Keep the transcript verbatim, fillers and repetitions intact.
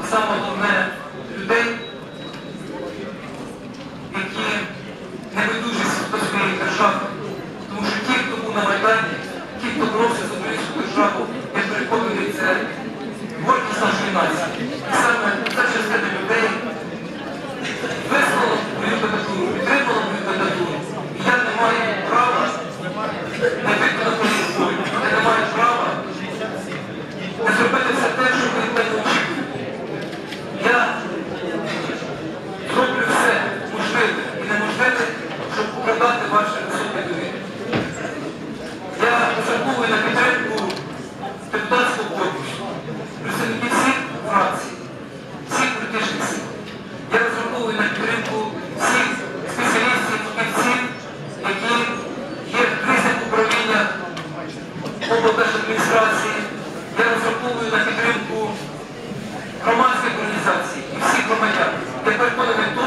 саме головне людей, які не байдужість до своєї держави. Тому що ті, хто був на Майдані, ті, хто боровся за українську державу, я переконаний, це гордість нашої нації. І саме ця частина людей вислала мою кандидатуру, підтримала мою кандидатуру. І я не маю права не виконати їх волю. Я не маю права не зробити все те, що ви від мене очікуєте. Я зроблю все можливе і неможливе, щоб показати ваше високе довір'я. Я розраховую на підтримку депутатського корпусу, представників всіх фракцій, всіх політичних сил. Я розраховую на підтримку всіх спеціалістів, фахівців, які є в кризах управління облдержадміністрації. Я розраховую на підтримку громадських організацій і всіх громадян. Я переконаний,